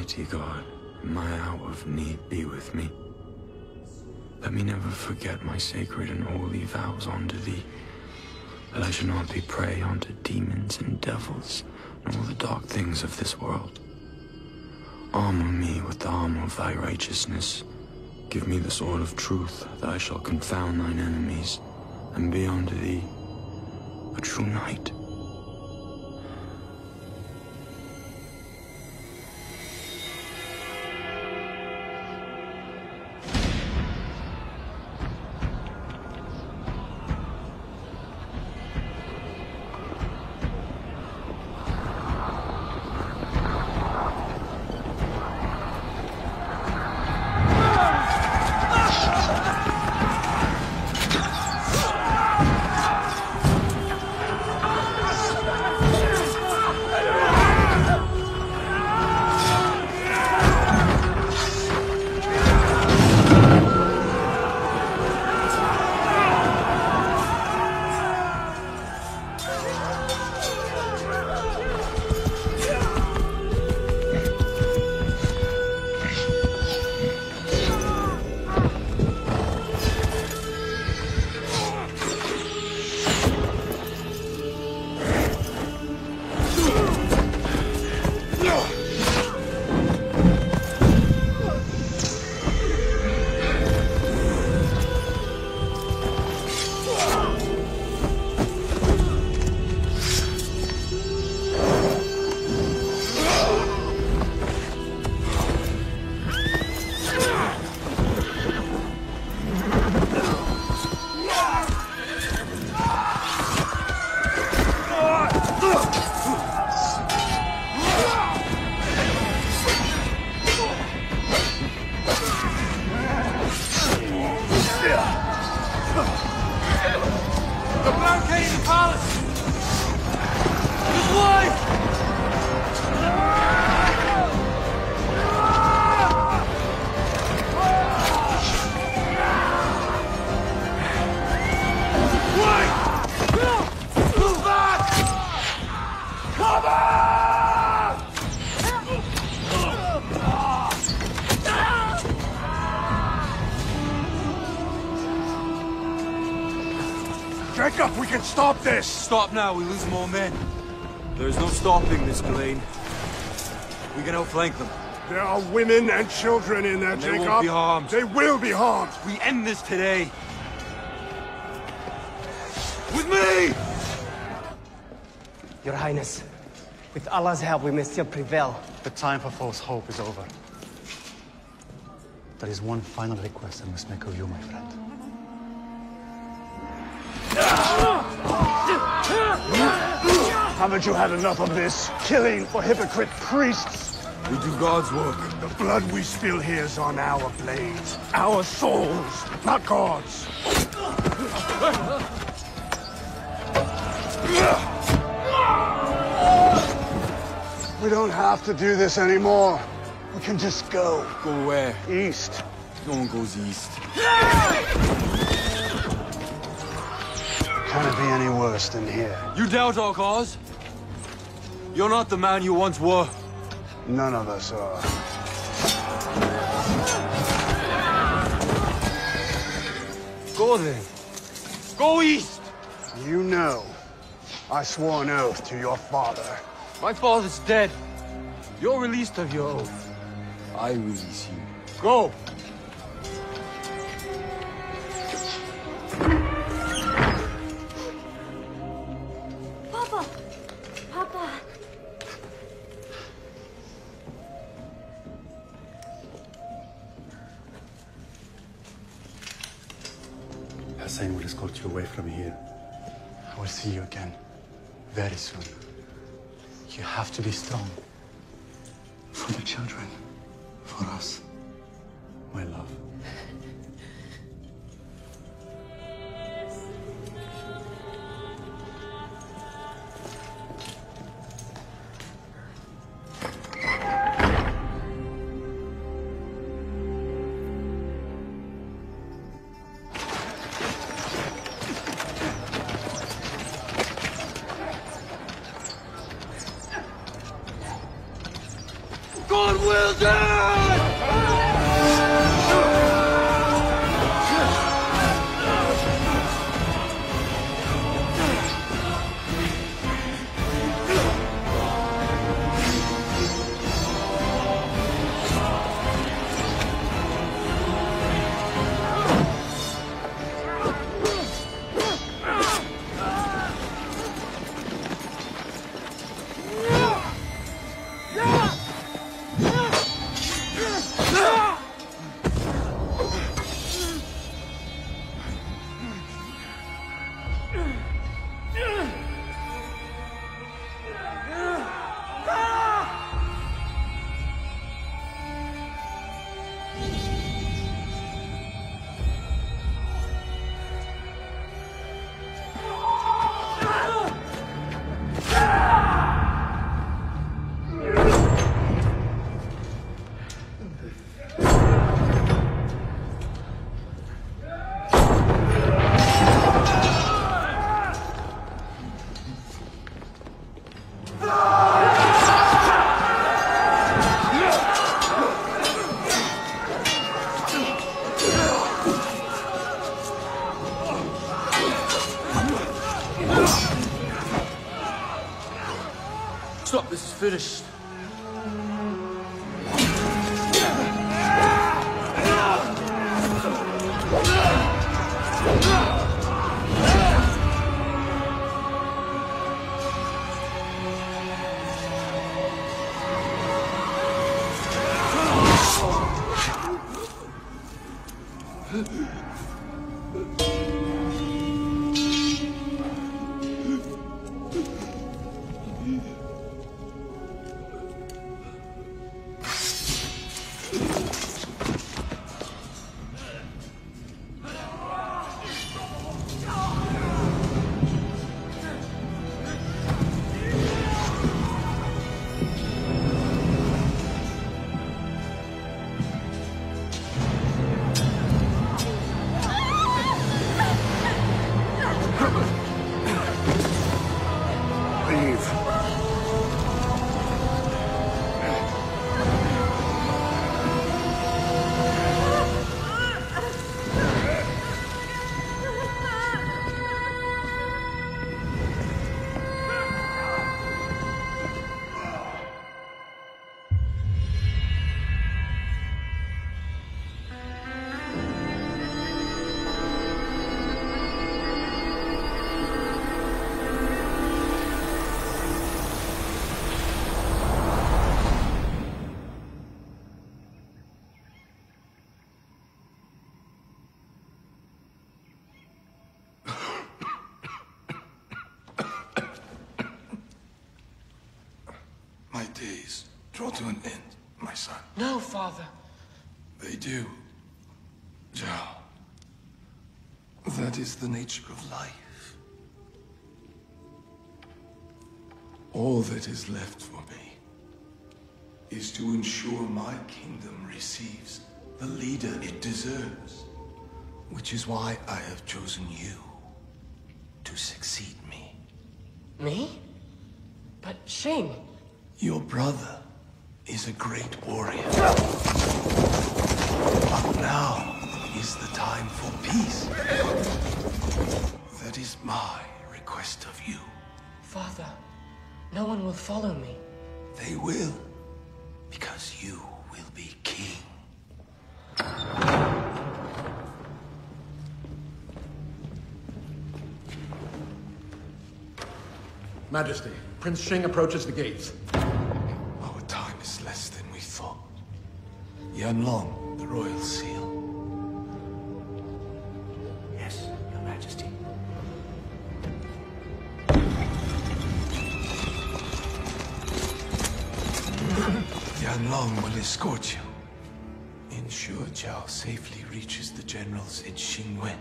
Almighty God, in my hour of need, be with me. Let me never forget my sacred and holy vows unto thee, that I should not be prey unto demons and devils, nor the dark things of this world. Armor me with the armor of thy righteousness. Give me the sword of truth, that I shall confound thine enemies, and be unto thee a true knight. Jacob, we can stop this! Stop now, we lose more men. There's no stopping this, Ghislaine. We can outflank them. There are women and children in there, Jacob. They won't be harmed. They will be harmed. We end this today. With me! Your Highness, with Allah's help, we may still prevail. The time for false hope is over. There is one final request I must make of you, my friend. Haven't you had enough of this? Killing for hypocrite priests? We do God's work. The blood we spill here is on our blades. Our souls, not God's. We don't have to do this anymore. We can just go. Go where? East. No one goes east. Can it be any worse than here? You doubt our cause? You're not the man you once were. None of us are. Go then. Go east! You know, I swore an oath to your father. My father's dead. You're released of your oath. I release you. Go! Papa! Papa! Hussein will escort you away from here. I will see you again very soon. You have to be strong. For the children. For us. My love. Go Everyone will die! Stop, this is finished. My days draw to an end, my son. No, Father. They do. Zhao. That is the nature of life. All that is left for me is to ensure my kingdom receives the leader it deserves. Which is why I have chosen you to succeed me. Me? But Shane... Your brother is a great warrior. But now is the time for peace. That is my request of you. Father, no one will follow me. They will, because you will be king. Majesty, Prince Shing approaches the gates. Our time is less than we thought. Yanlong, the royal seal. Yes, Your Majesty. Yanlong will escort you. Ensure Zhao safely reaches the generals in Xingwen.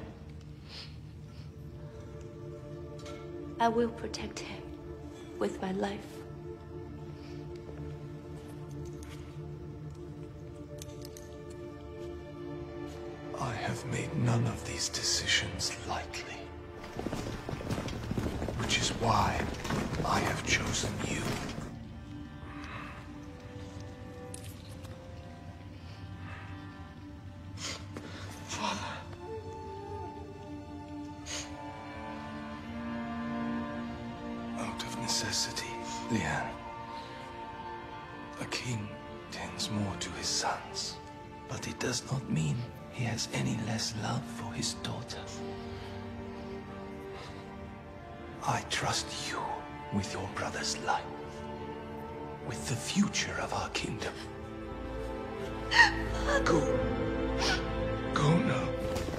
I will protect him with my life. I have made none of these decisions lightly. Which is why I have chosen you. necessity, Lian. A king tends more to his sons, but it does not mean he has any less love for his daughter. I trust you with your brother's life, with the future of our kingdom. Go. Go now.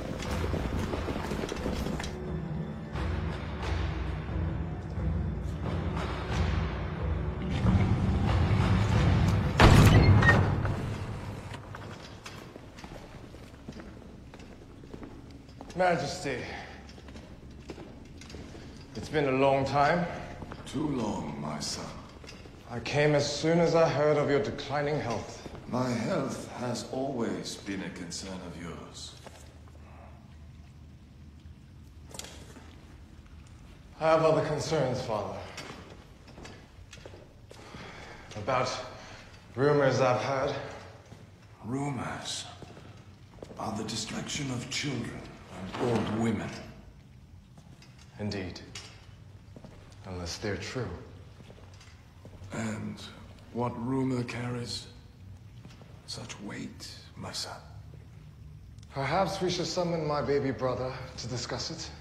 Majesty, it's been a long time. Too long, my son. I came as soon as I heard of your declining health. My health has always been a concern of yours. I have other concerns, Father. About rumors I've heard. Rumors are the distraction of children and old women. Indeed. Unless they're true. And what rumor carries such weight, my son? Perhaps we should summon my baby brother to discuss it.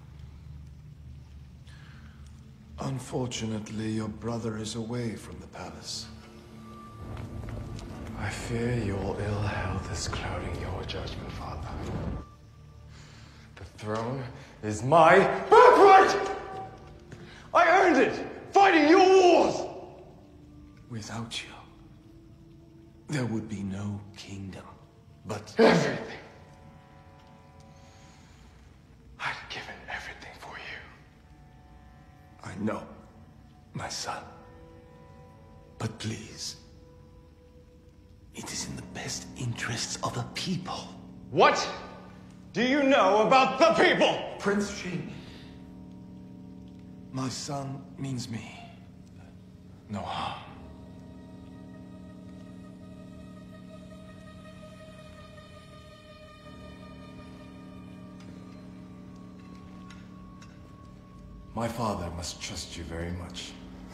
Unfortunately, your brother is away from the palace. I fear your ill health is clouding your judgment, Father. The throne is my birthright! I earned it, fighting your wars! Without you, there would be no kingdom, but everything. I'd given everything for you. I know, my son. But please, it is in the best interests of the people. What do you know about the people? Prince Xing. My son means me no harm. My father must trust you very much.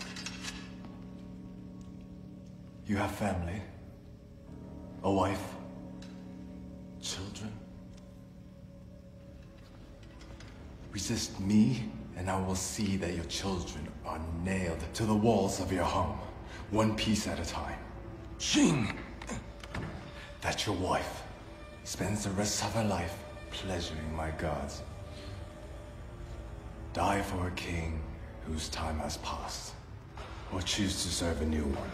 You have family, a wife, children. Resist me, and I will see that your children are nailed to the walls of your home, one piece at a time. Xing! That your wife spends the rest of her life pleasuring my gods. Die for a king whose time has passed, or choose to serve a new one.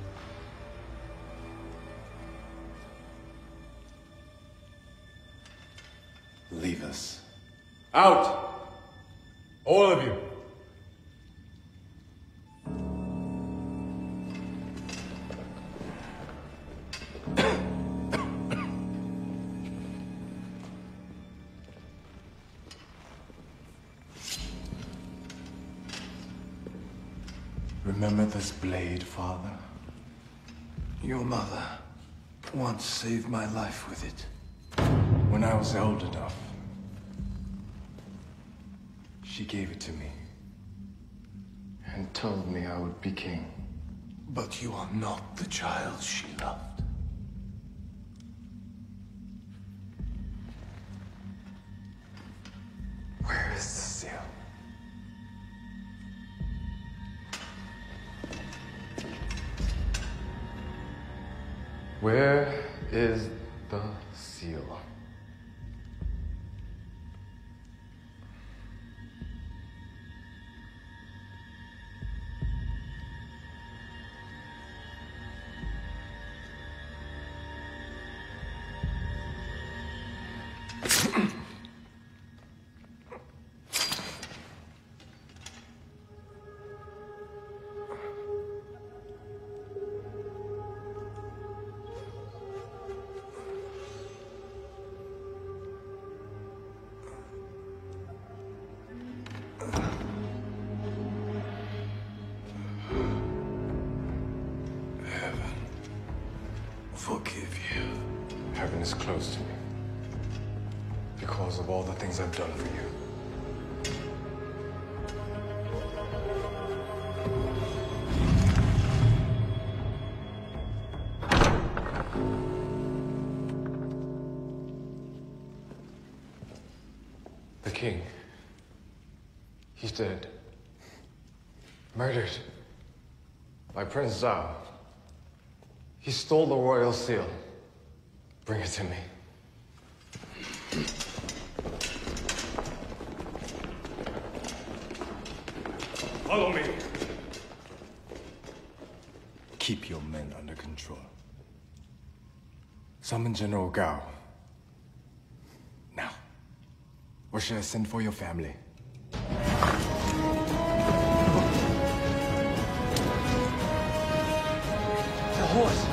Leave us. Out! All of you. Remember this blade, Father? Your mother once saved my life with it. When I was old enough, she gave it to me and told me I would be king. But you are not the child she loved. Where is the seal? Where is the seal? Forgive you. Heaven is close to me because of all the things I've done for you. king. He's dead. Murdered. By Prince Zhao. He stole the royal seal. Bring it to me. Follow me. Keep your men under control. Summon General Gao. Now. Or should I send for your family? The horse.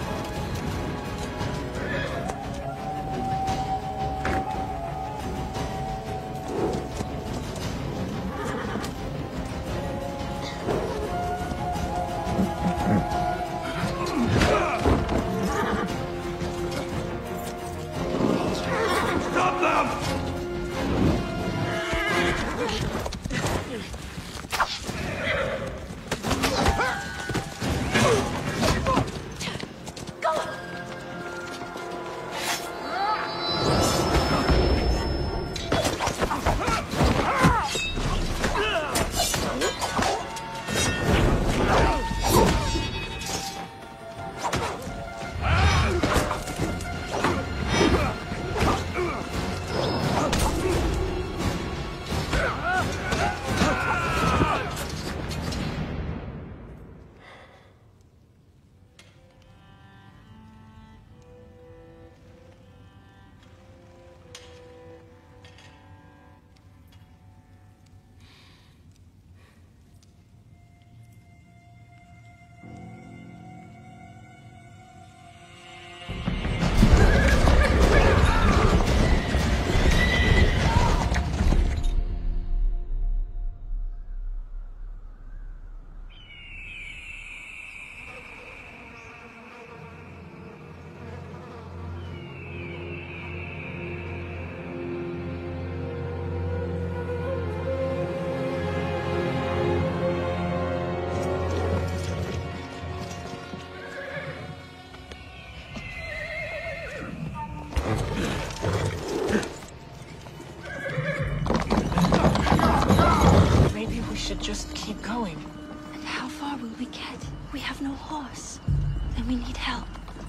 Just keep going. And how far will we get? We have no horse. And we need help.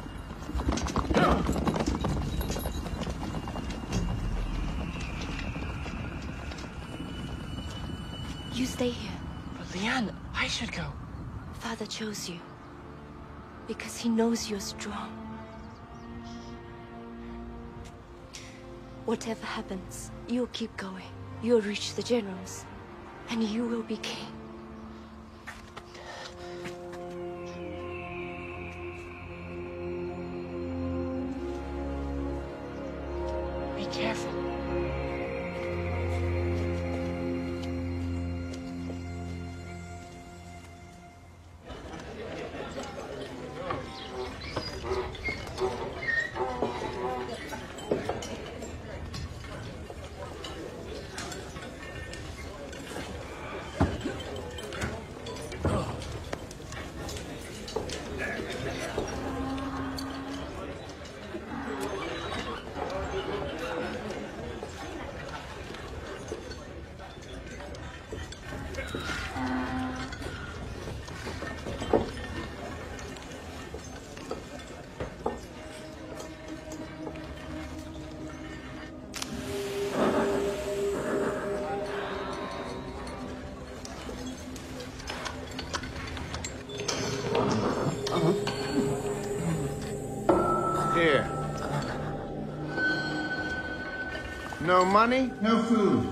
You stay here. But Lian, I should go. Father chose you. Because he knows you're strong. Whatever happens, you'll keep going. You'll reach the generals. And you will be king. Be careful. Here. No money, no food.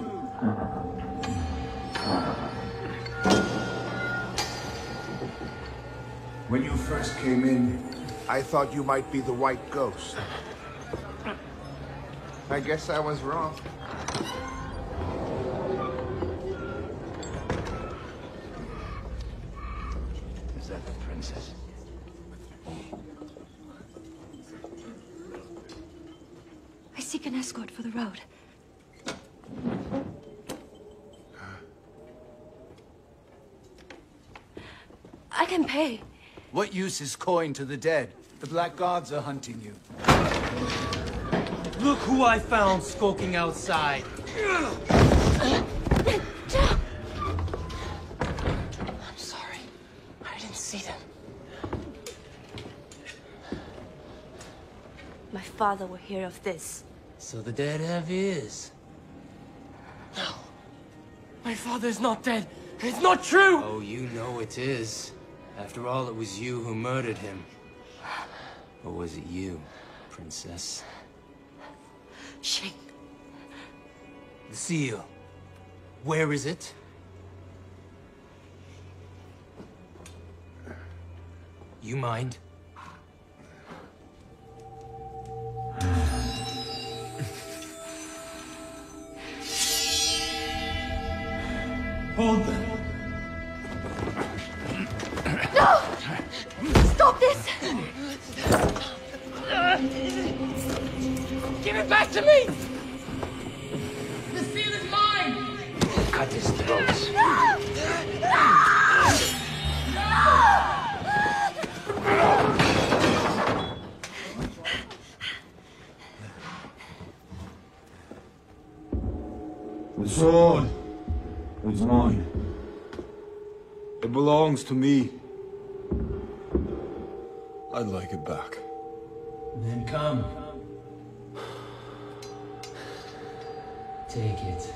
When you first came in, I thought you might be the White Ghost. I guess I was wrong. Is that the princess? I seek an escort for the road. I can pay. What use is coin to the dead? The Black Gods are hunting you. Look who I found skulking outside. I'm sorry. I didn't see them. My father will hear of this. So the dead have ears. No. My father's not dead. It's not true! Oh, you know it is. After all, it was you who murdered him. Or was it you, princess? Shing. The seal. Where is it? You mind? Hold them. No! Stop this! Give it back to me! The seal is mine! Cut his throat. The sword. It's mine. It belongs to me. I'd like it back. Then come. Take it.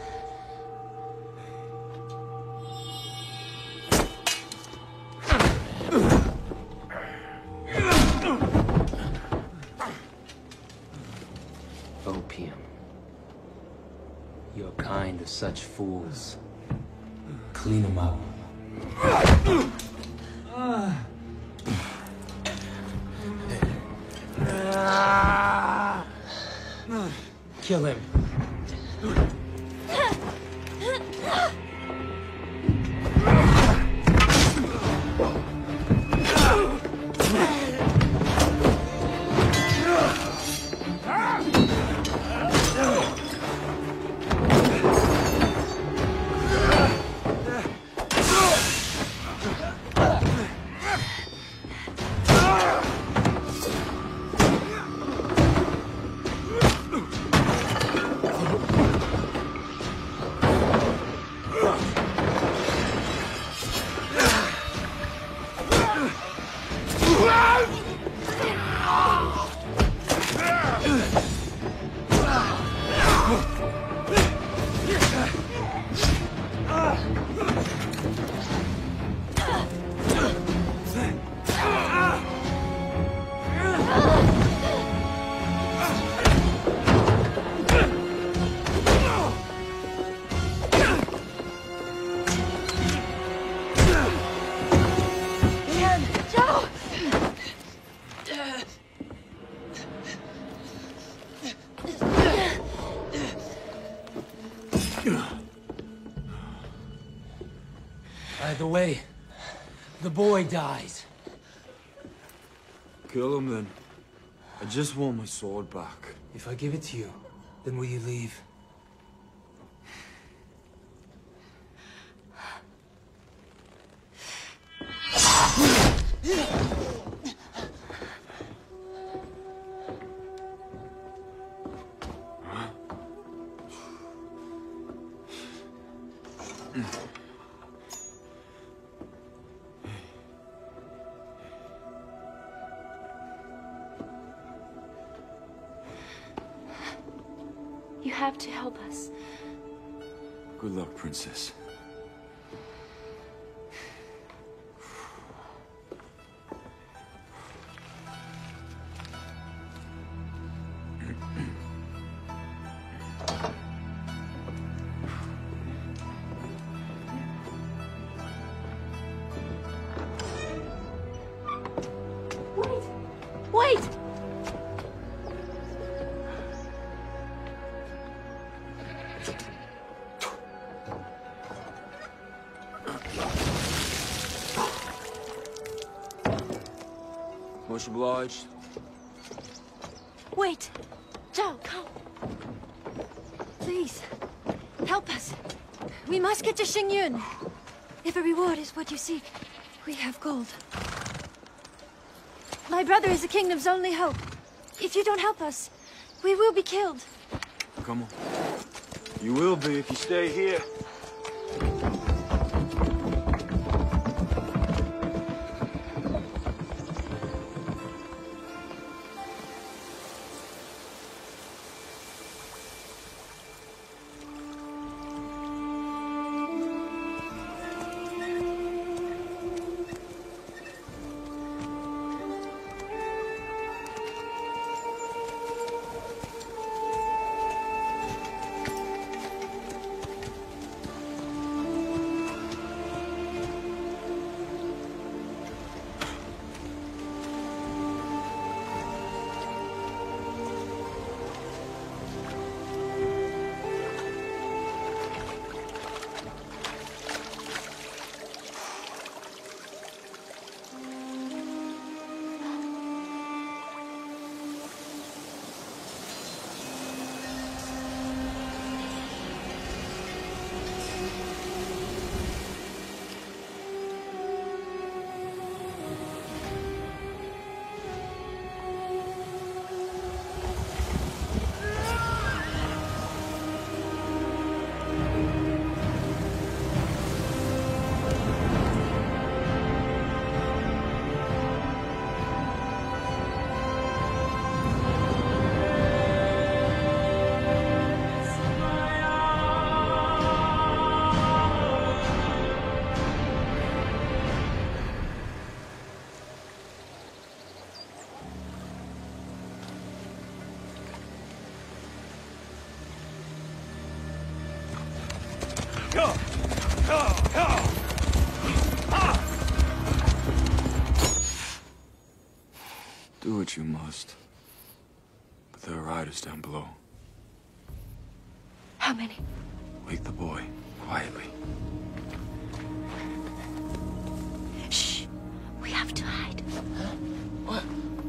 Opium. You're kind of such fools. Clean them up. Kill him. By the way, the boy dies. Kill him then. I just want my sword back. If I give it to you, then will you leave? You have to help us. Good luck, princess. Wait! Much obliged. Wait! Zhao, come! Please, help us. We must get to Xingyun. If a reward is what you seek, we have gold. My brother is the kingdom's only hope. If you don't help us, we will be killed. Come on. You will be if you stay here. Do what you must. But there are riders down below. How many? Wake the boy, quietly. Shh! We have to hide. What?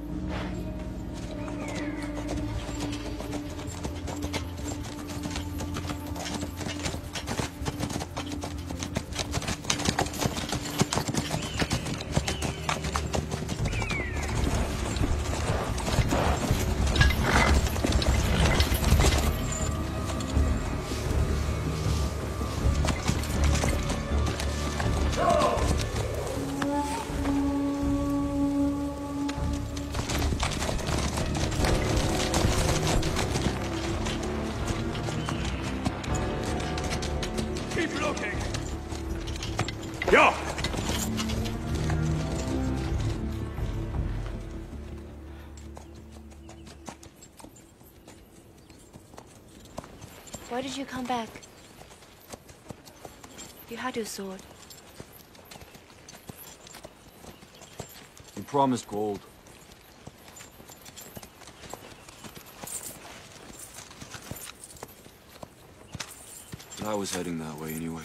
Keep looking! Yo! Why did you come back? You had your sword. You promised gold. But I was heading that way anyway.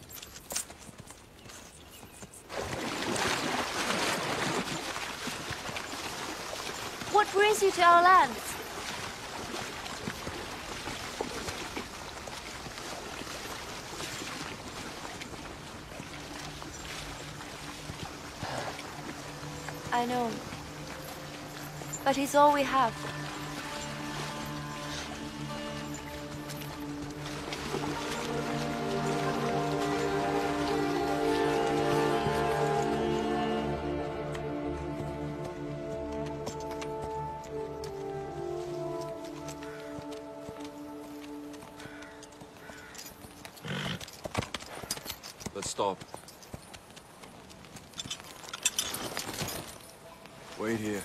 What brings you to our lands? I know. But he's all we have. Let's stop. Wait here.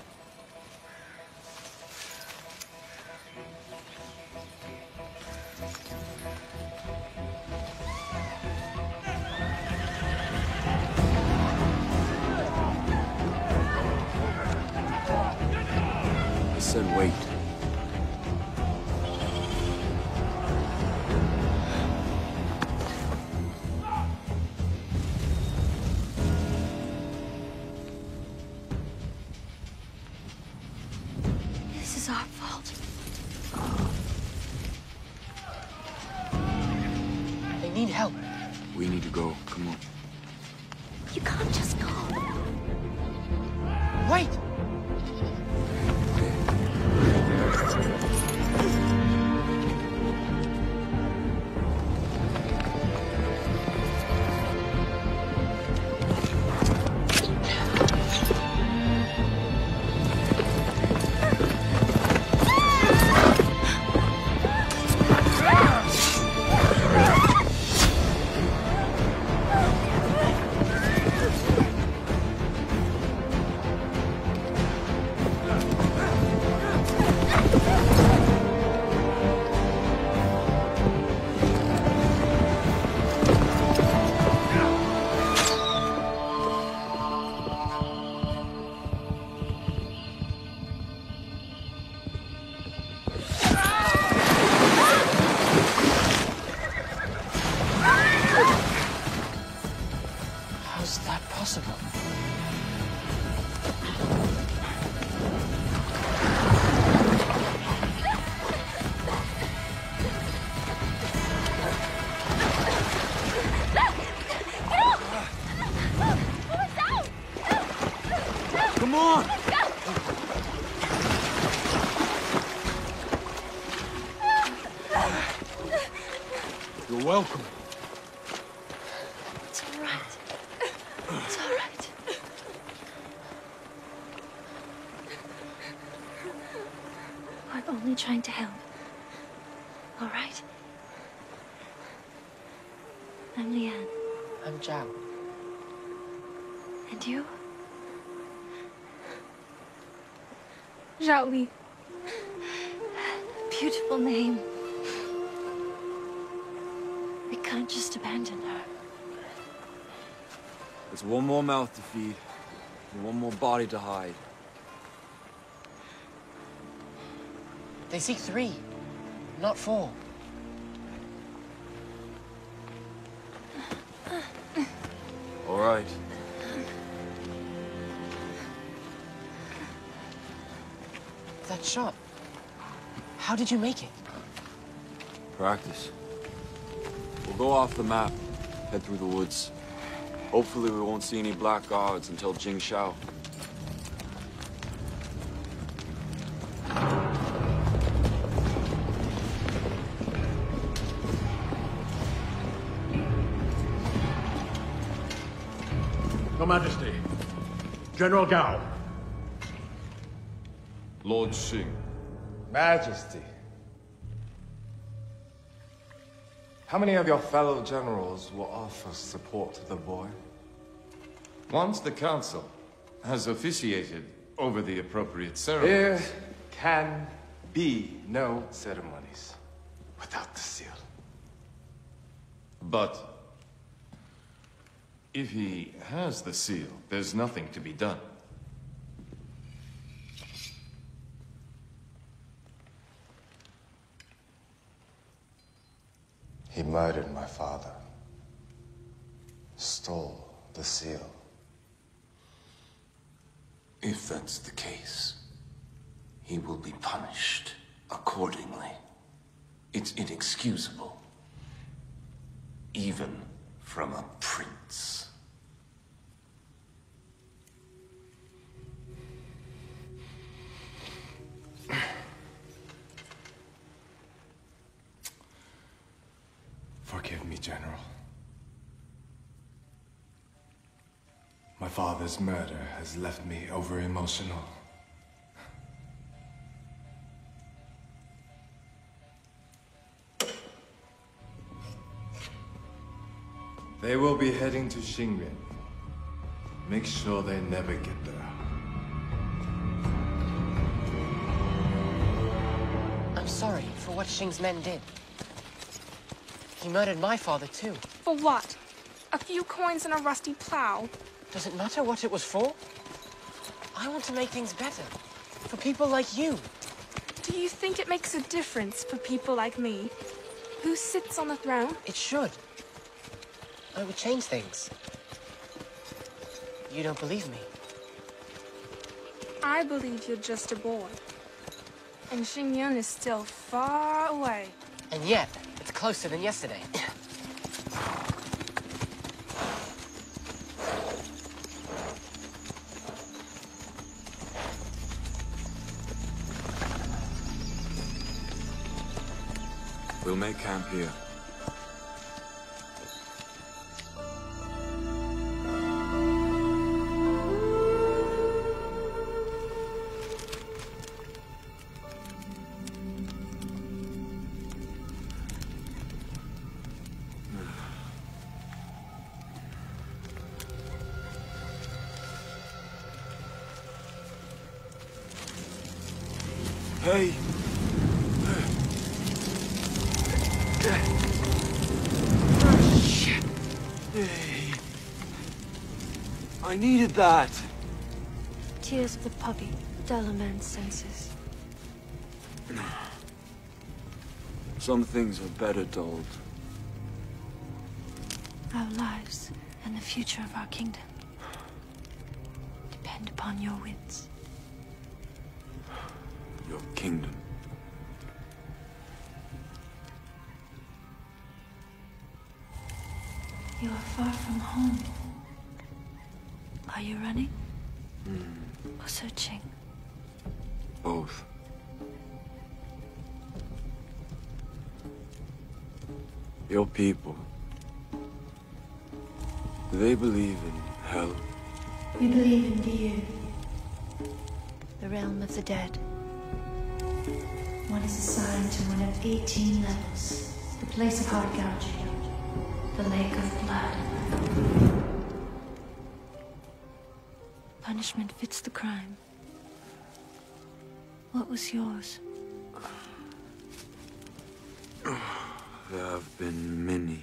I said wait. This is our fault. They need help. We need to go. Come on. You can't just go. Wait! on! You're welcome. It's all right. It's all right. I'm only trying to help. All right? I'm Leanne. I'm Zhao. And you? Zhao Li. Beautiful name. We can't just abandon her. There's one more mouth to feed, and one more body to hide. They seek 3, not 4. All right. That shot. How did you make it? Practice. We'll go off the map, head through the woods. Hopefully we won't see any black gods until Jing Shao. Your Majesty, General Gao. Lord Xing. Majesty. How many of your fellow generals will offer support to the boy? Once the council has officiated over the appropriate ceremonies... There can be no ceremonies without the seal. But if he has the seal, there's nothing to be done. He murdered my father. Stole the seal. If that's the case, he will be punished accordingly. It's inexcusable. Even from a prince. Forgive me, General. My father's murder has left me over-emotional. They will be heading to Xingyuan. Make sure they never get there. I'm sorry for what Xing's men did. He murdered my father, too. For what? A few coins and a rusty plow? Does it matter what it was for? I want to make things better. For people like you. Do you think it makes a difference for people like me? Who sits on the throne? It should. It would change things. You don't believe me? I believe you're just a boy. And Xingyuan is still far away. And yet, it's closer than yesterday. We'll make camp here. Hey! I needed that! Tears of the puppy dull a man's senses. Some things are better dulled. Our lives and the future of our kingdom depend upon your wits. Your kingdom. You are far from home. Are you running? Or searching? Both. Your people, do they believe in hell? We believe in Diu, the realm of the dead. One is assigned to one of 18 levels, the place of heart gouging, the lake of blood. Punishment fits the crime. What was yours? There have been many.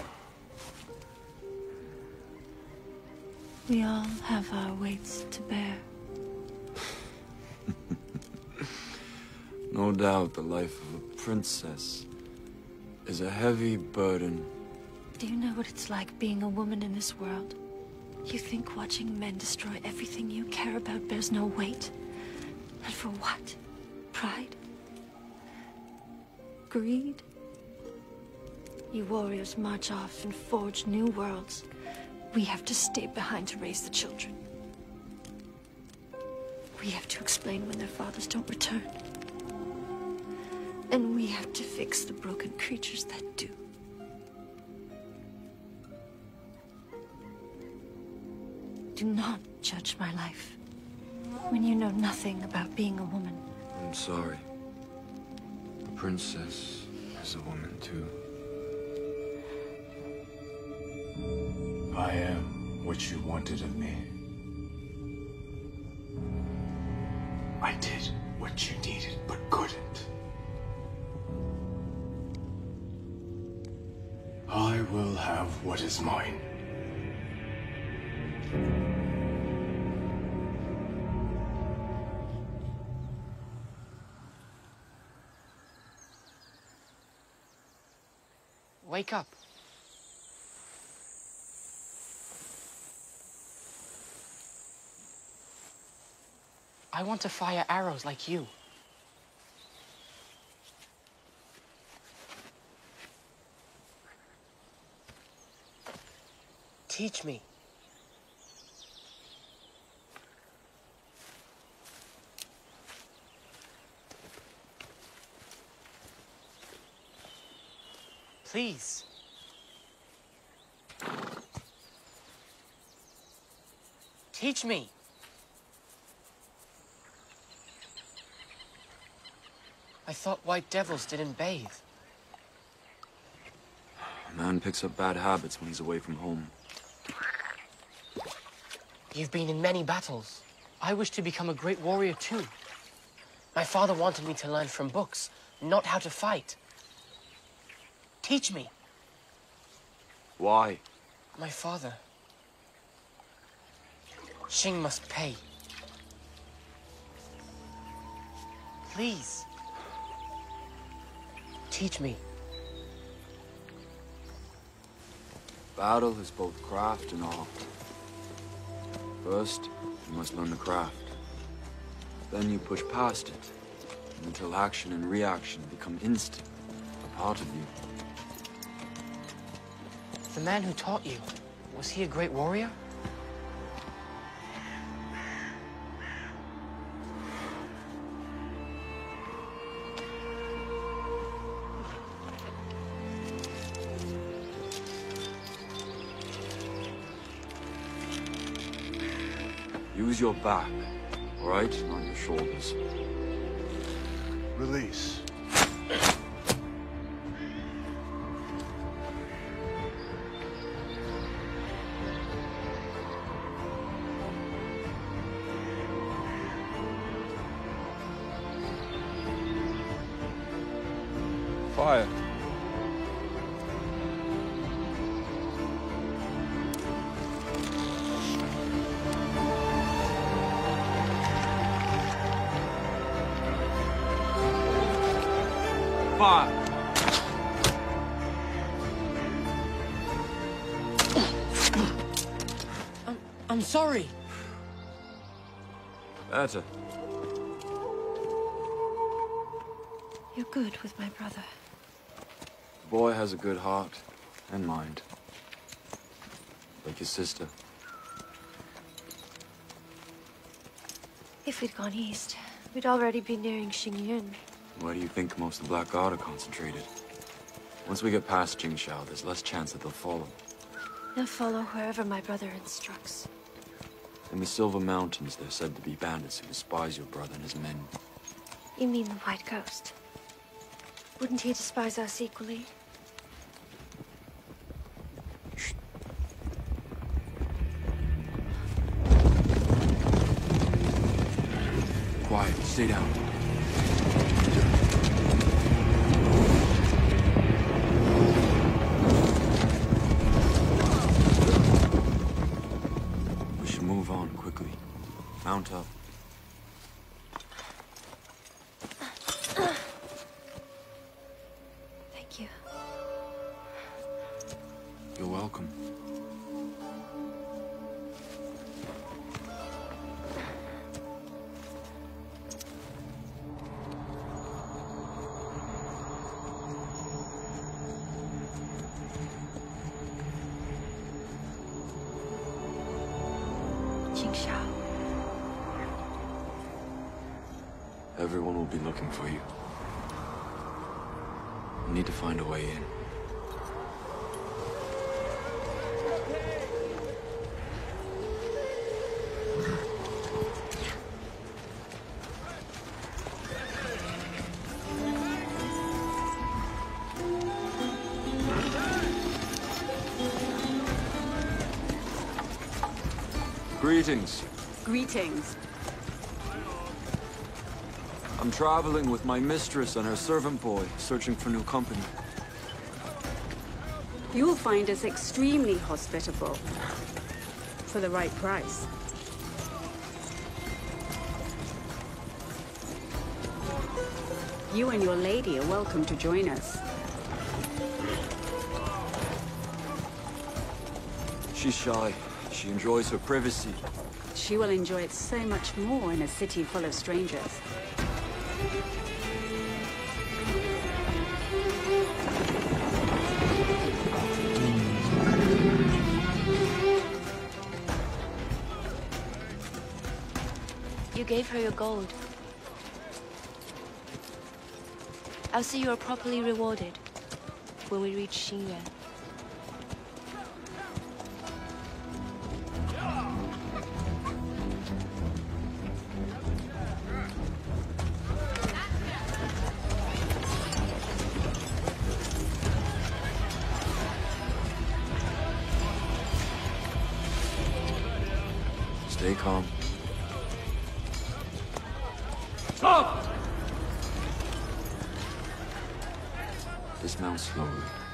We all have our weights to bear. No doubt the life of a princess is a heavy burden. Do you know what it's like being a woman in this world? You think watching men destroy everything you care about bears no weight? And for what? Pride? Greed? You warriors march off and forge new worlds. We have to stay behind to raise the children. We have to explain when their fathers don't return. And we have to fix the broken creatures that do. Do not judge my life when you know nothing about being a woman. I'm sorry. The princess is a woman too. I am what you wanted of me. I did what you needed but couldn't. I will have what is mine. Wake up. I want to fire arrows like you. Teach me. Please. Teach me. I thought white devils didn't bathe. A man picks up bad habits when he's away from home. You've been in many battles. I wish to become a great warrior too. My father wanted me to learn from books, not how to fight. Teach me. Why? My father. Xing must pay. Please. Teach me. Battle is both craft and art. First, you must learn the craft. Then you push past it, until action and reaction become instant, a part of you. The man who taught you, was he a great warrior? Use your back, all right? Not your shoulders. Release. Fire. Fire. I'm sorry. Better. You're good with my brother. The boy has a good heart and mind. Like his sister. If we'd gone east, we'd already be nearing Xingyun. Where do you think most of the Black Guard are concentrated? Once we get past Jingshao, there's less chance that they'll follow. They'll follow wherever my brother instructs. In the Silver Mountains, there's said to be bandits who despise your brother and his men. You mean the White Ghost? Wouldn't he despise us equally? Quiet, stay down. We should move on quickly. Mount up. Thank you. You're welcome. Jingshao. Everyone will be looking for you. We need to find a way in. Greetings. Greetings. I'm traveling with my mistress and her servant boy, searching for new company. You'll find us extremely hospitable. For the right price. You and your lady are welcome to join us. She's shy. She enjoys her privacy. She will enjoy it so much more in a city full of strangers. You gave her your gold. I'll see you are properly rewarded when we reach Xingyuan. Stay calm. Stop! Dismount slowly.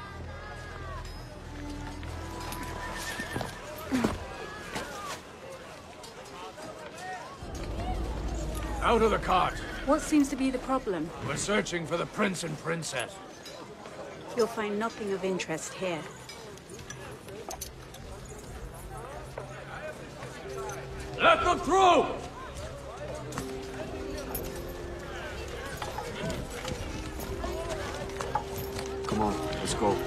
Out of the cart. What seems to be the problem? We're searching for the prince and princess. You'll find nothing of interest here. Let them through! Come on, let's go.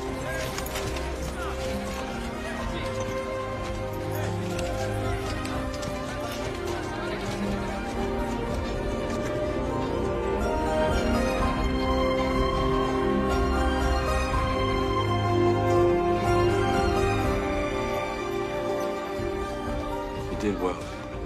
You did well.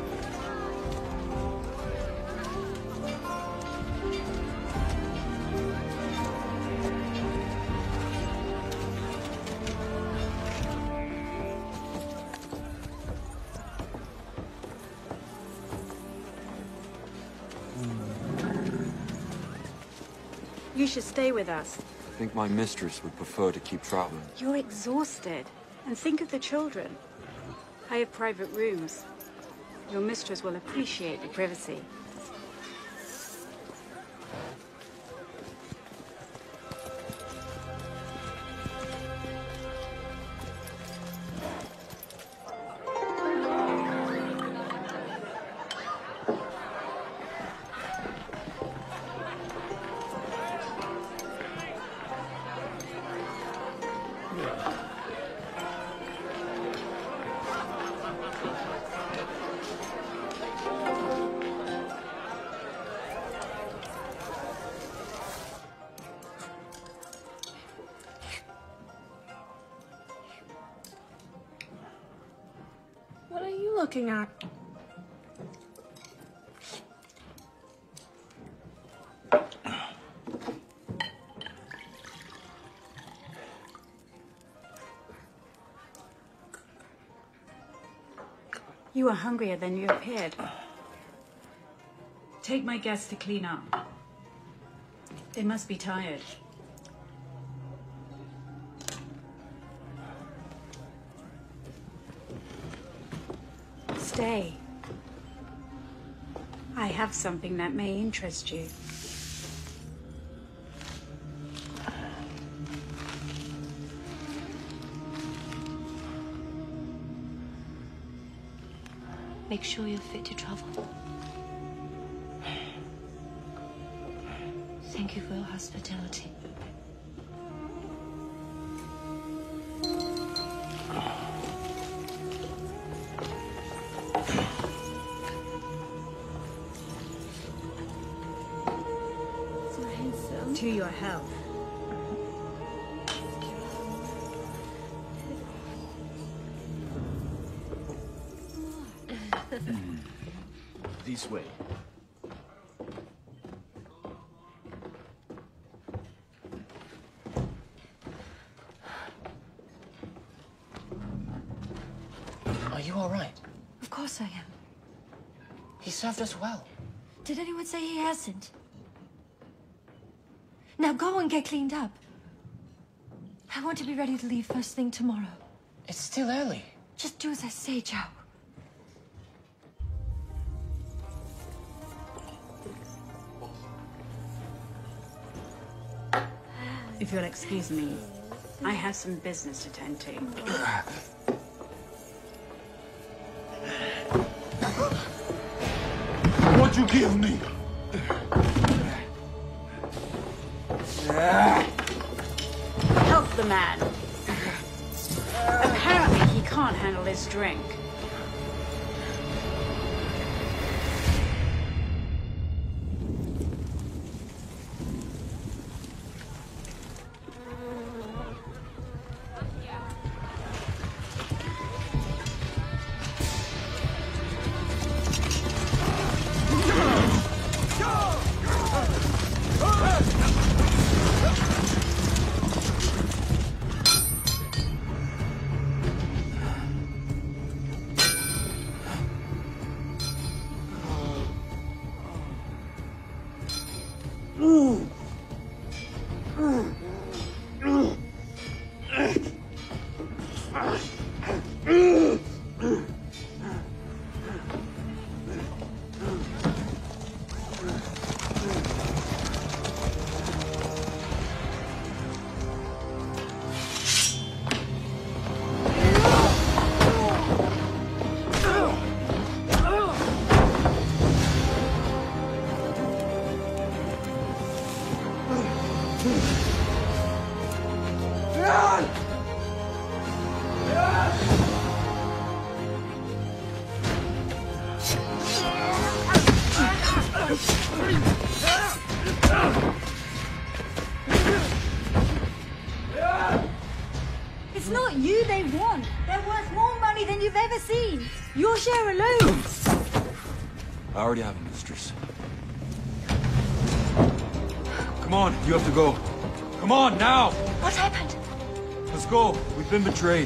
You should stay with us. I think my mistress would prefer to keep traveling. You're exhausted. And think of the children. I have private rooms. Your mistress will appreciate the privacy. looking at? You are hungrier than you appeared. Take my guests to clean up. They must be tired. Stay. I have something that may interest you. Make sure you're fit to travel. Thank you for your hospitality. So handsome. To your health. This way. Are you all right? Of course I am. He served us well. Did anyone say he hasn't? Now go and get cleaned up. I want to be ready to leave first thing tomorrow. It's still early. Just do as I say, Zhao. If you'll excuse me, I have some business to tend to. What'd you give me? Help the man. Apparently he can't handle his drink. It's not you they want. They're worth more money than you've ever seen. Your share alone. I already have a mistress. Come on, you have to go. Come on, now! What happened? Let's go. We've been betrayed.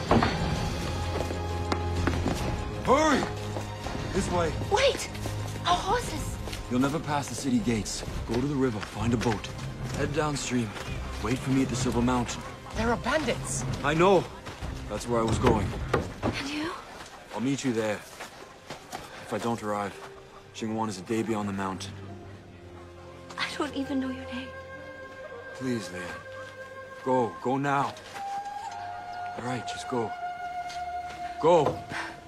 Hurry! This way. Wait! Our horses! You'll never pass the city gates. Go to the river, find a boat. Head downstream. Wait for me at the Silver Mountain. There are bandits. I know. That's where I was going. And you? I'll meet you there. If I don't arrive, Xingwan is a day beyond the mountain. I don't even know your name. Please, Leia. Go. Go now. All right, just go. Go.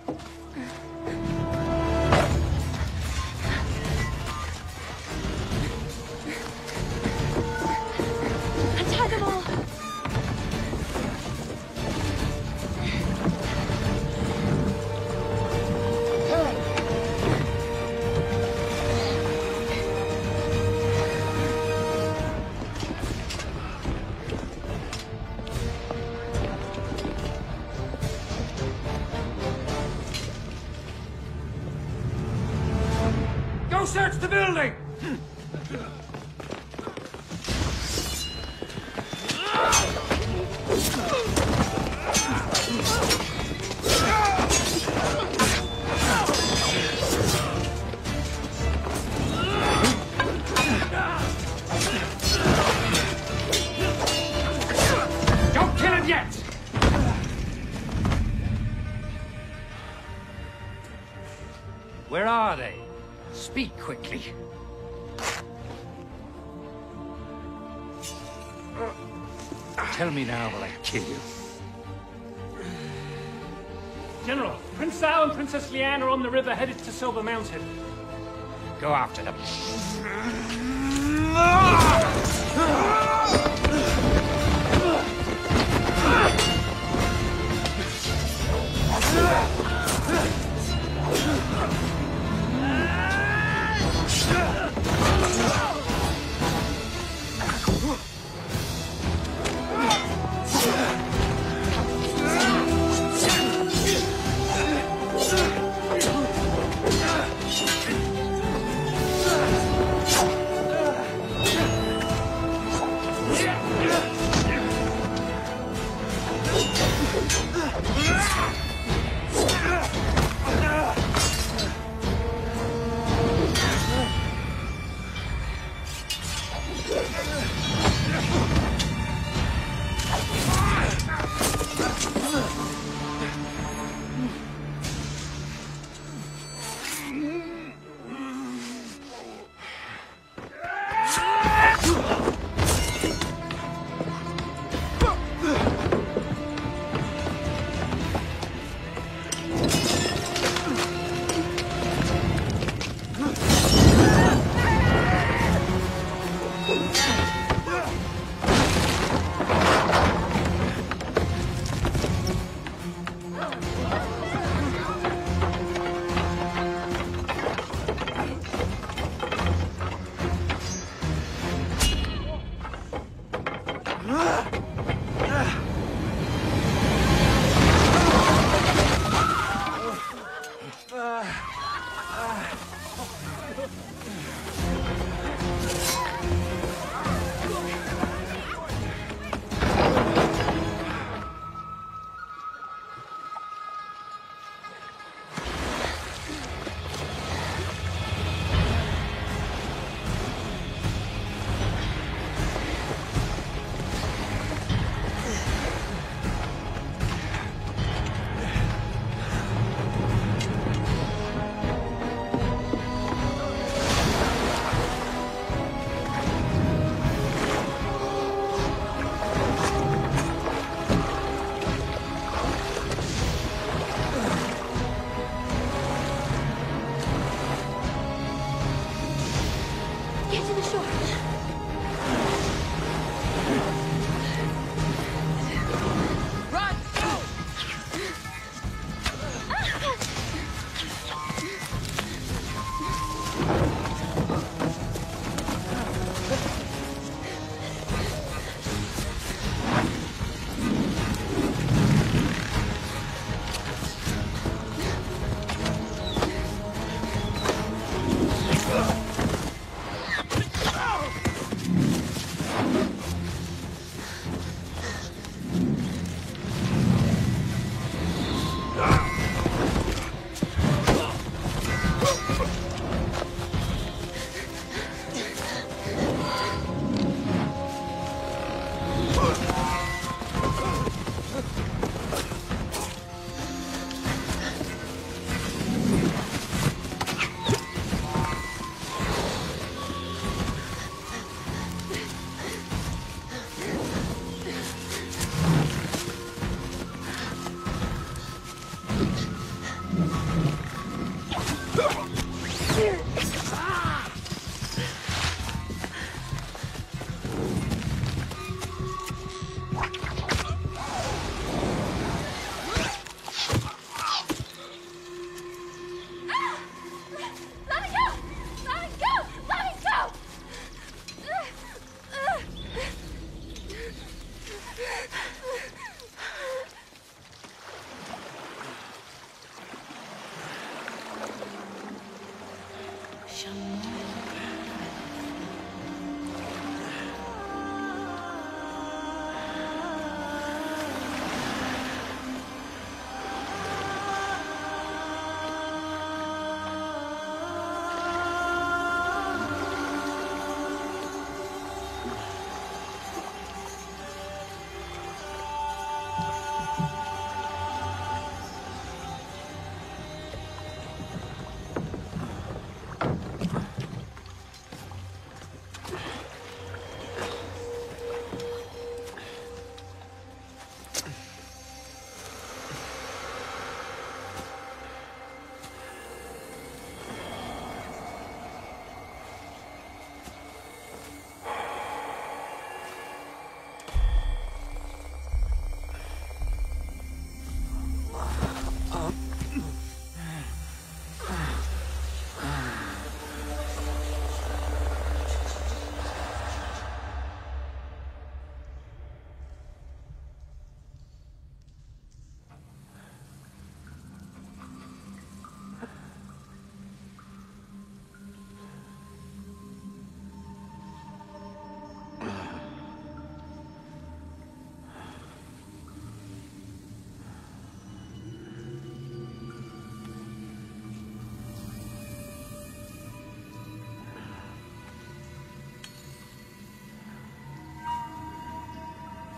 Untie them all. search the building! Don't kill him yet! Where are they? Speak quickly. Tell me now, will I kill you? General, Prince Zhao and Princess Liane are on the river headed to Silver Mountain. Go after them.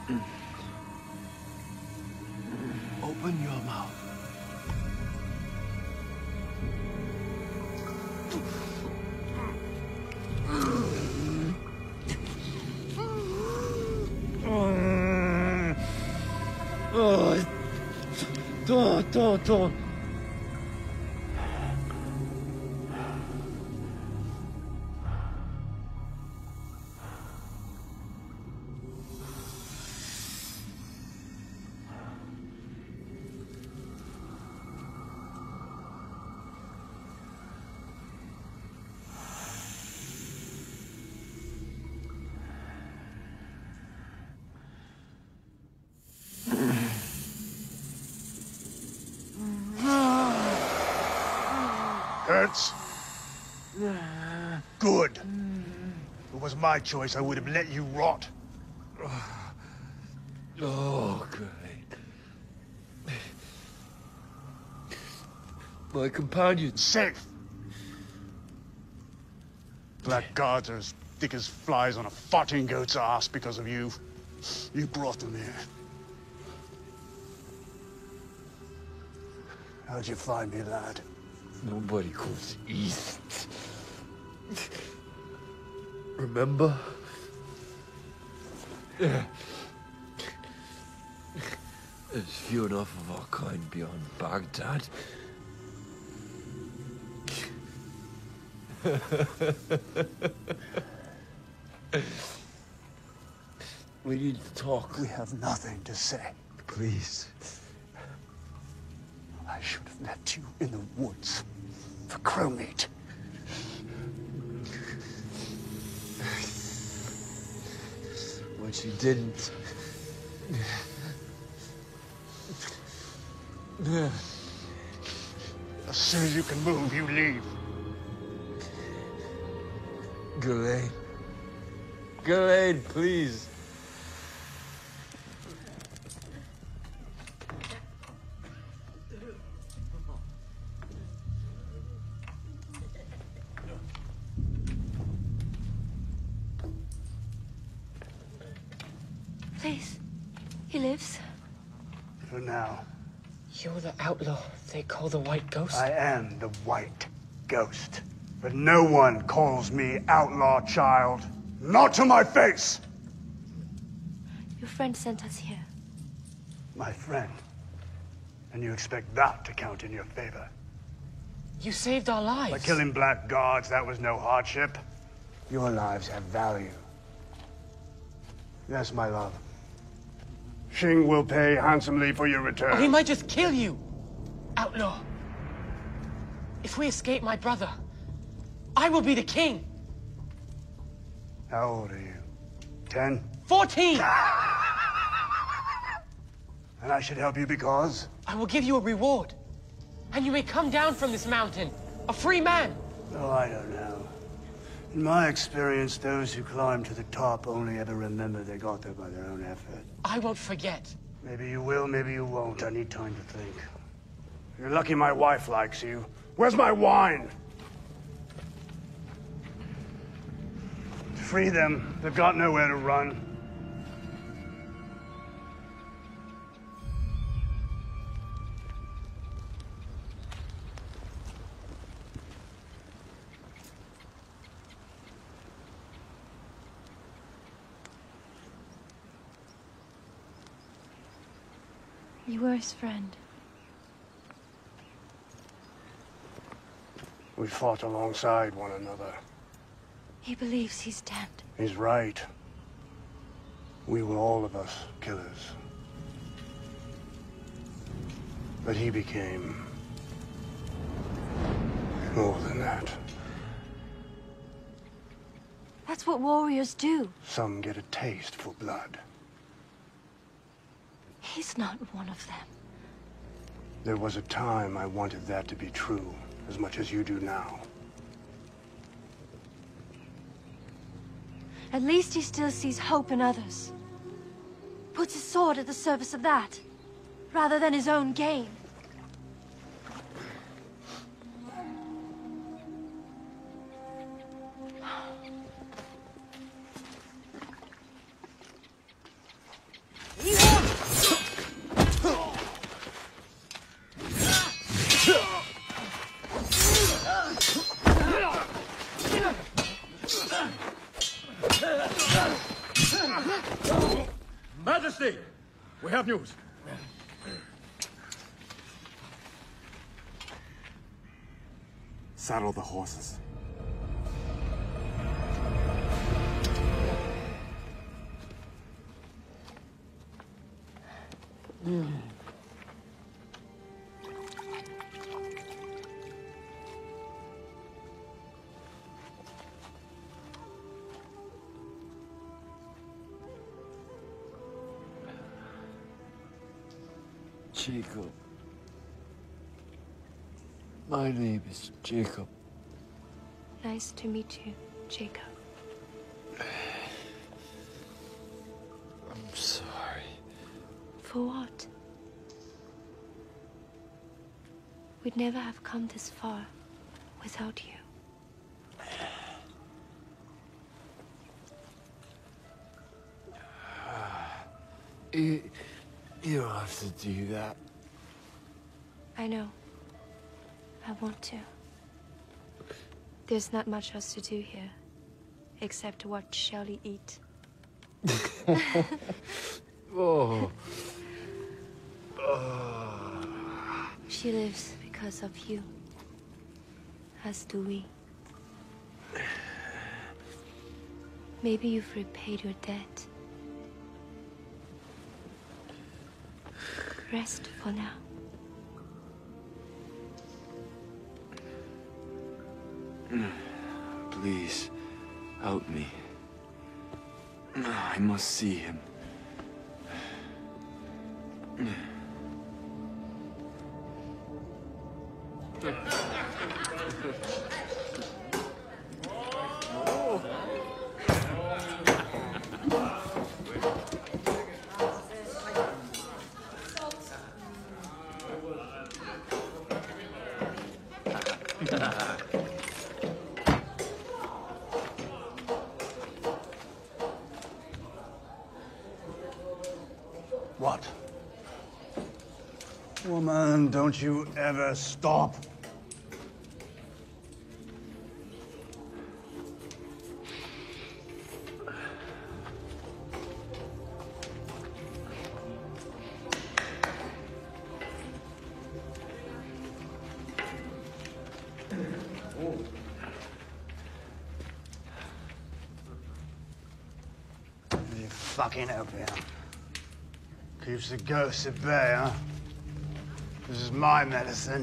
Open your mouth. Don't. Hurts? Good. If it was my choice, I would have let you rot. Oh, great. My companion. Safe. Blackguards are as thick as flies on a farting goat's ass because of you. You brought them here. How'd you find me, lad? Nobody goes east. Remember? Yeah. There's few enough of our kind beyond Baghdad. We need to talk. We have nothing to say. Please. I should have left you in the woods for crow meat. But you didn't. As soon as you can move, you leave. Ghislaine. Ghislaine, please. Please. He lives. For now. You're the outlaw they call the White Ghost? I am the White Ghost. But no one calls me outlaw, child. Not to my face! Your friend sent us here. My friend. And you expect that to count in your favor? You saved our lives. By killing blackguards, that was no hardship. Your lives have value. Yes, my love. Shing will pay handsomely for your return. Or he might just kill you, outlaw. If we escape my brother, I will be the king. How old are you? 10? 14! And I should help you because? I will give you a reward. And you may come down from this mountain, a free man. Oh, I don't know. In my experience, those who climb to the top only ever remember they got there by their own effort. I won't forget. Maybe you will, maybe you won't. I need time to think. You're lucky my wife likes you. Where's my wine? Free them. They've got nowhere to run. You were his friend. We fought alongside one another. He believes he's dead. He's right. We were all of us killers. But he became more than that. That's what warriors do. Some get a taste for blood. He's not one of them. There was a time I wanted that to be true, as much as you do now. At least he still sees hope in others. Puts his sword at the service of that, rather than his own gain. Majesty! We have news. Saddle the horses. Jacob. My name is Jacob. Nice to meet you, Jacob. I'm sorry. For what? We'd never have come this far without you. You don't have to do that. I know. I want to. There's not much else to do here, except to watch Shelly eat. Oh. She lives because of you. As do we. Maybe you've repaid your debt. Rest for now. Please, help me. I must see him. What? Woman, don't you ever stop. You fucking opium. Keeps the ghosts at bay, huh? This is my medicine.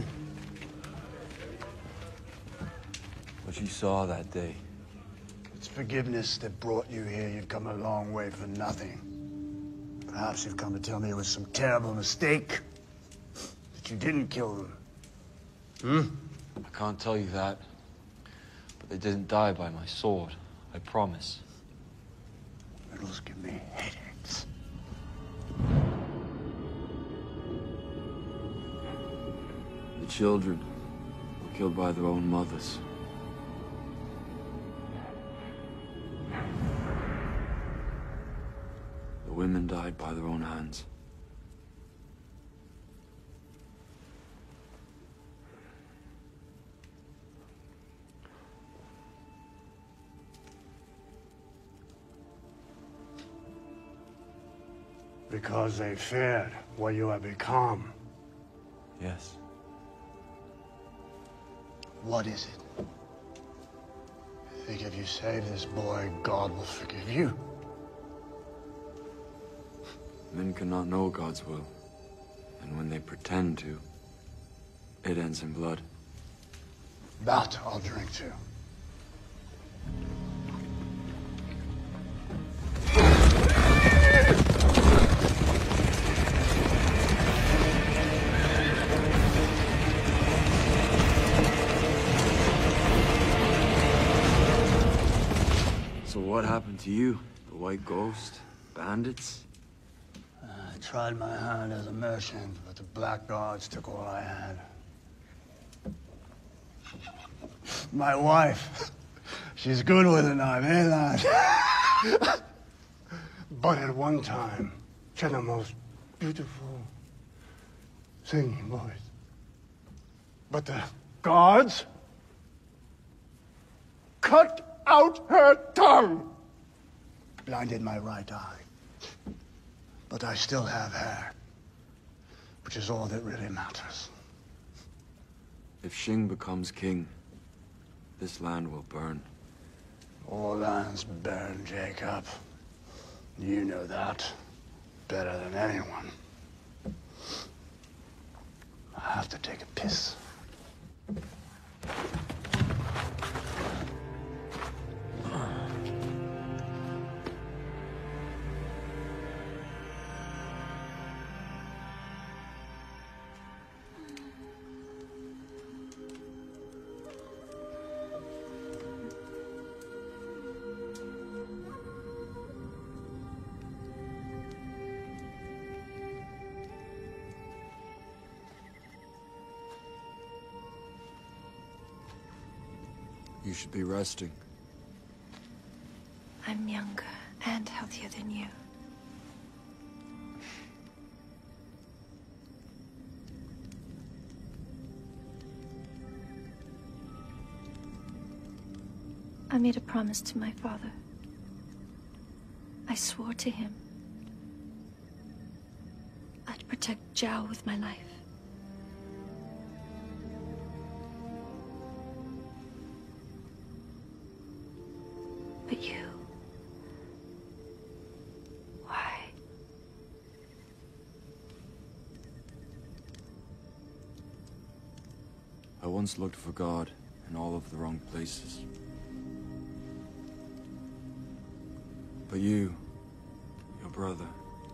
What you saw that day. It's forgiveness that brought you here. You've come a long way for nothing. Perhaps you've come to tell me it was some terrible mistake. That you didn't kill them. I can't tell you that. But they didn't die by my sword. I promise. Riddles give me headaches. The children were killed by their own mothers. The women died by their own hands. Because they feared what you have become. Yes. What is it? Think if you save this boy, God will forgive you? Men cannot know God's will. And when they pretend to, it ends in blood. That I'll drink to. So what happened to you? The White Ghost? Bandits? I tried my hand as a merchant, but the Black Guards took all I had. My wife, she's good with a knife, eh, lad? But at one time, she had the most beautiful singing voice. But the guards cut out her tongue, blinded my right eye. But I still have hair, which is all that really matters. If Shing becomes king, this land will burn. All lands burn, Jacob. You know that better than anyone. I have to take a piss. You should be resting. I'm younger and healthier than you. I made a promise to my father. I swore to him I'd protect Zhao with my life. But you... why? I once looked for God in all of the wrong places. But you, your brother,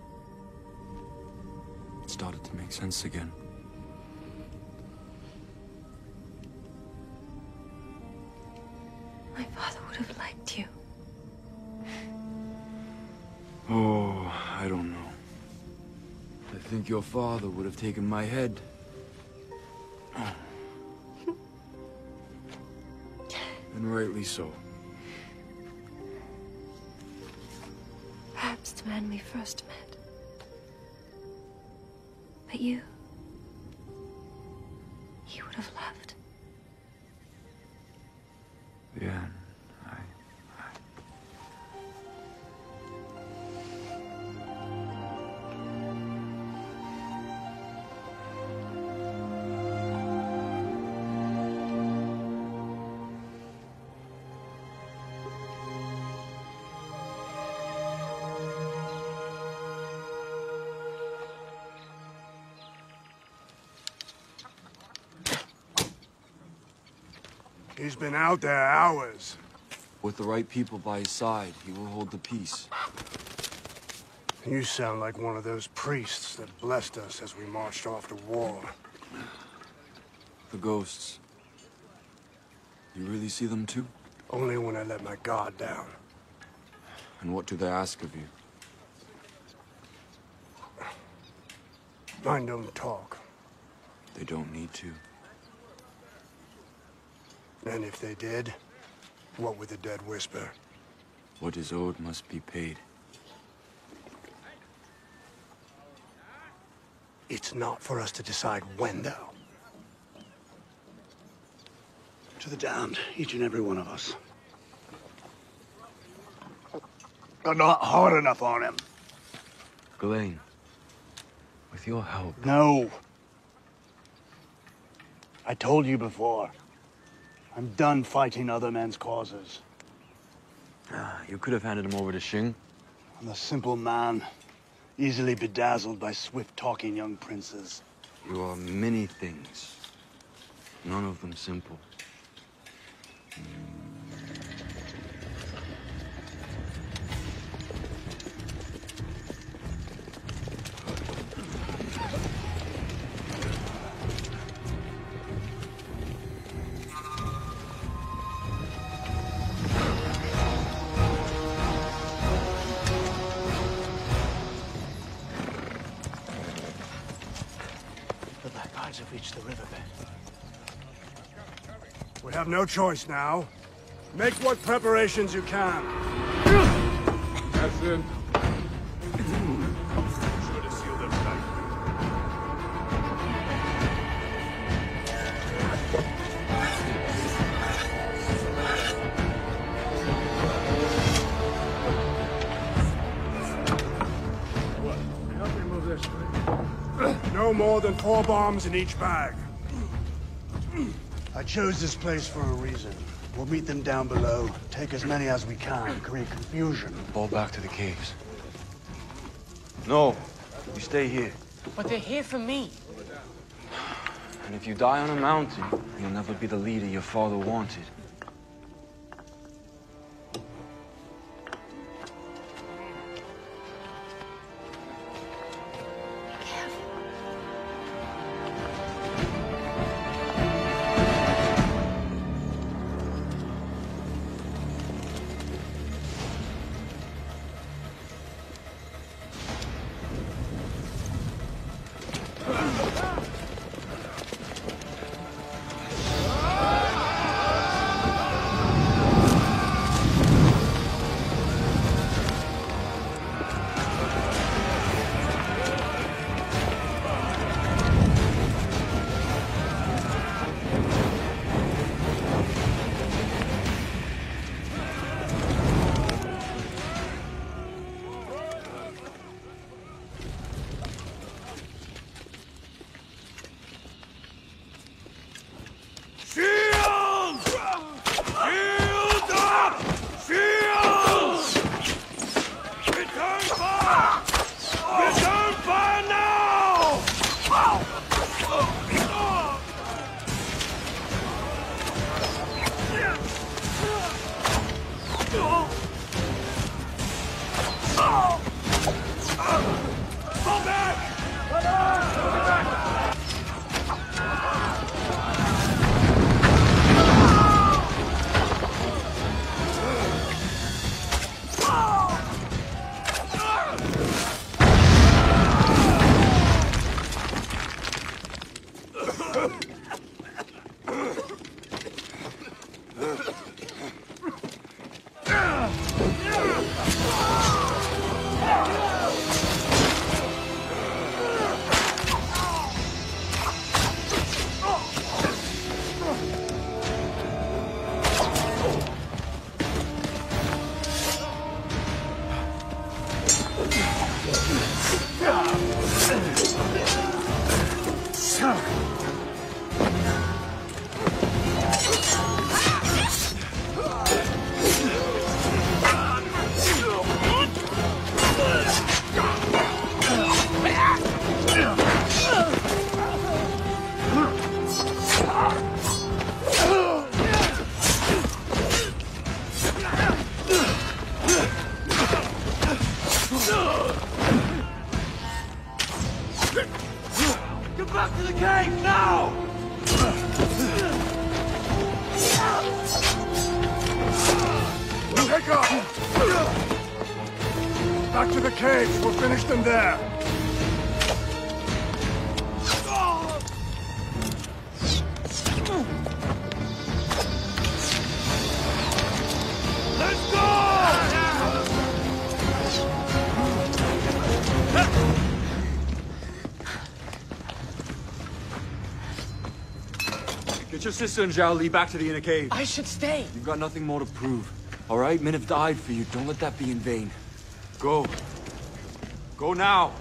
it started to make sense again. My father would have liked you. Oh, I don't know. I think your father would have taken my head. And rightly so. Perhaps the man we first met. But you... he would have loved. Yeah. He's been out there hours. With the right people by his side, he will hold the peace. You sound like one of those priests that blessed us as we marched off to war. The ghosts. You really see them too? Only when I let my guard down. And what do they ask of you? Mine don't talk. They don't need to. And if they did, what would the dead whisper? What is owed must be paid. It's not for us to decide when, though. To the damned, each and every one of us. But not hard enough on him. Ghislaine, with your help... No. I told you before. I'm done fighting other men's causes. You could have handed him over to Shing. I'm a simple man, easily bedazzled by swift-talking young princes. You are many things, none of them simple. Have reached the riverbed. We have no choice now. Make what preparations you can. That's it. Sure to seal them tight. no more than 4 bombs in each bag. I chose this place for a reason. We'll meet them down below, take as many as we can, create confusion. Fall back to the caves. No, you stay here. But they're here for me. And if you die on a mountain, you'll never be the leader your father wanted. Get back to the cave, now! Take off! Back to the caves. We'll finish them there. Let's go! Get your sister and Zhao Li back to the inner cave. I should stay. You've got nothing more to prove. All right? Men have died for you. Don't let that be in vain. Go. Go now.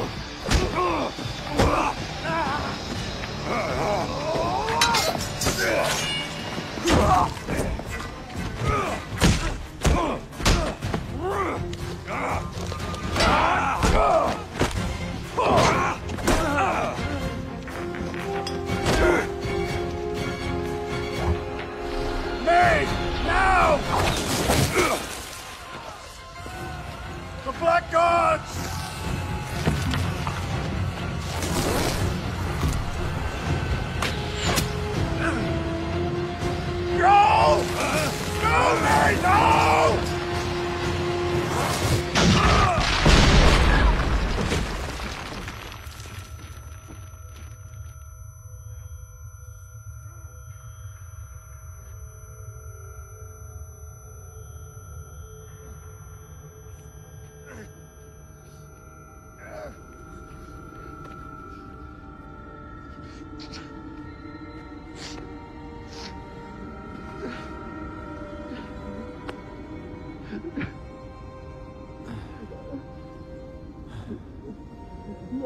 Yeah!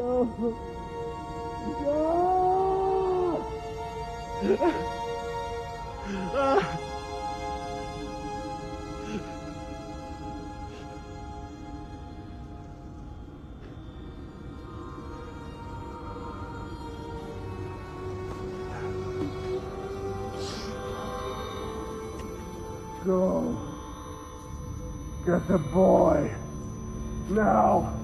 Go. Get the boy. Now.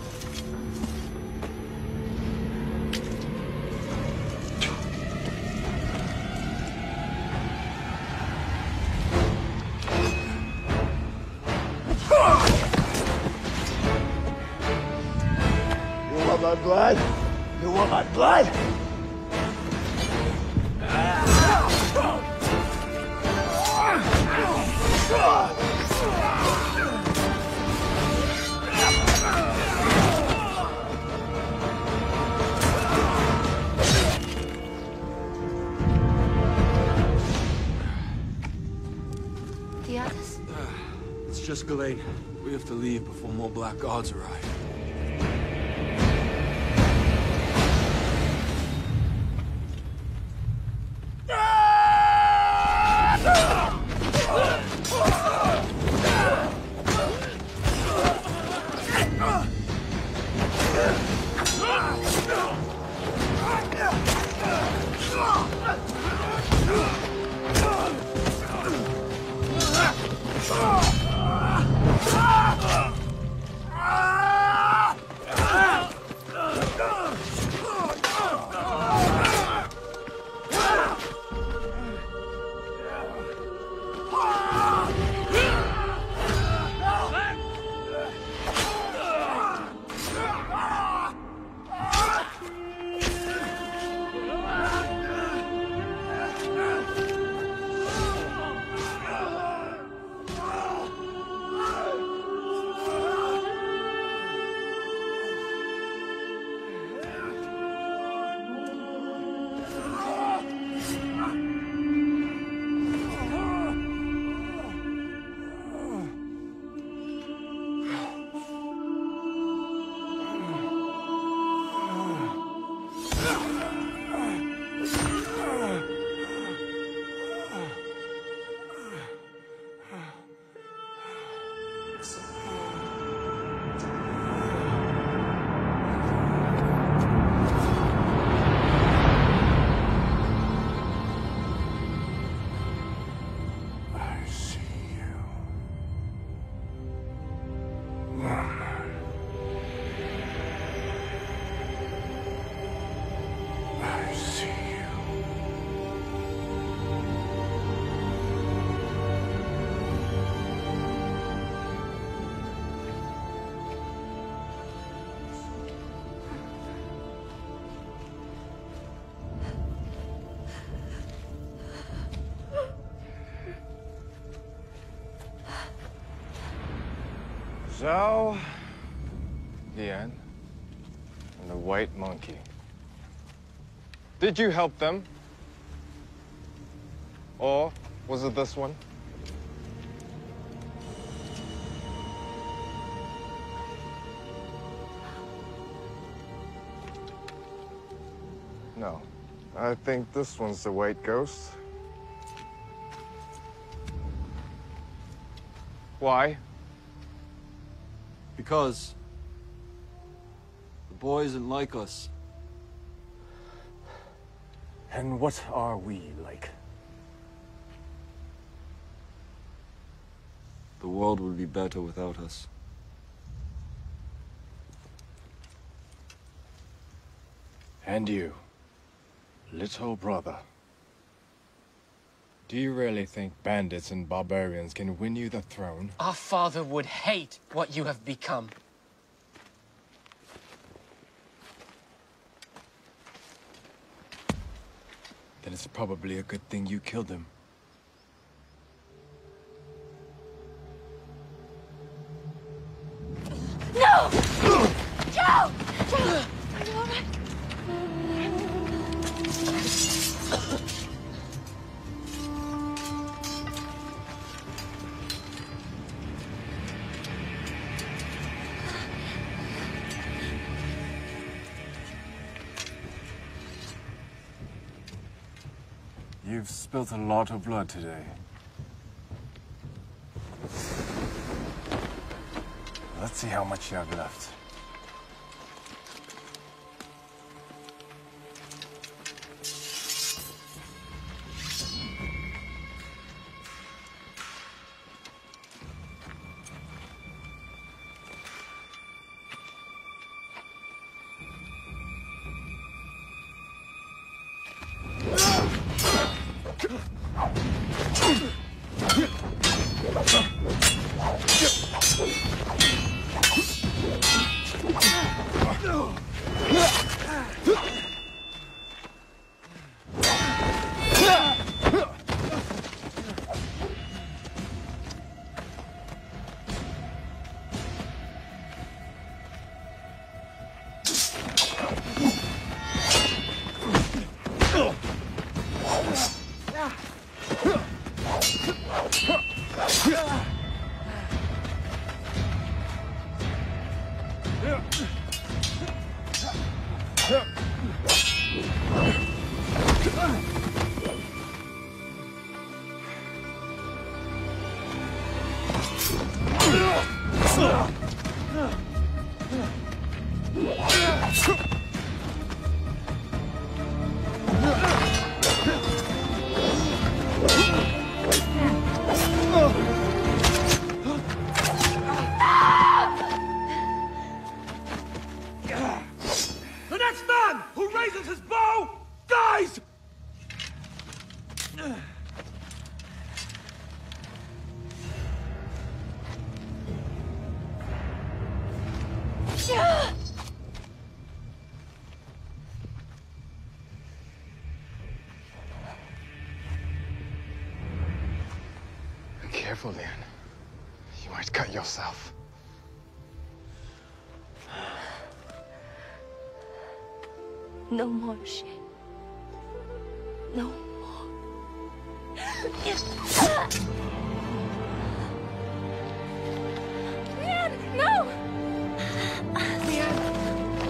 You want my blood? You want my blood? The others? It's just Ghislaine. We have to leave before more Black Guards arrive. Zhao, Lian, and the White Monkey. Did you help them? Or was it this one? No. I think this one's the White Ghost. Why? Because the boy isn't like us. And what are we like? The world would be better without us. And you, little brother. Do you really think bandits and barbarians can win you the throne? Our father would hate what you have become. Then it's probably a good thing you killed him. No! Joe! Joe! Are you all right? You've spilt a lot of blood today. Let's see how much you have left. The next man who raises his bow dies! Careful, Leon. You might cut yourself. No more shame. No more. Leon, no! Leon.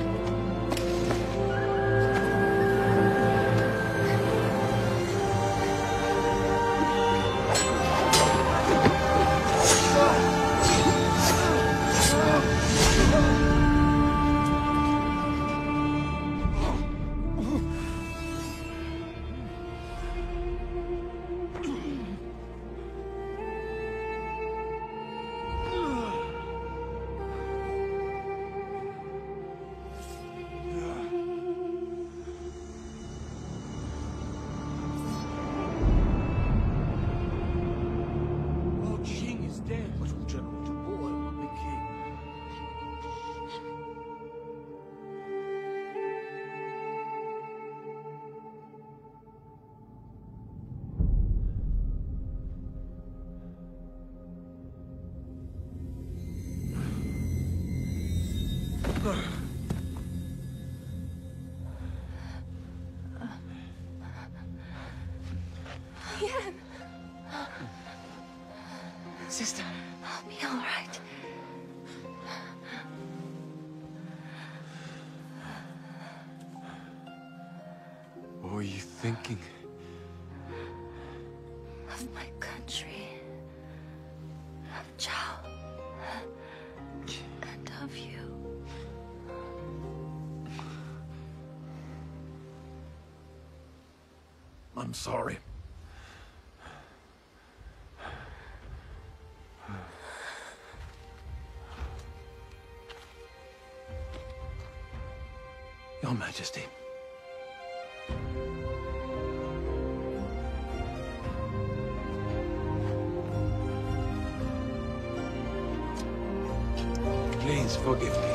Leon! Sister, I'll be all right. What were you thinking? Of my country. Of Chow. And of you. I'm sorry. Your Majesty. Please forgive me.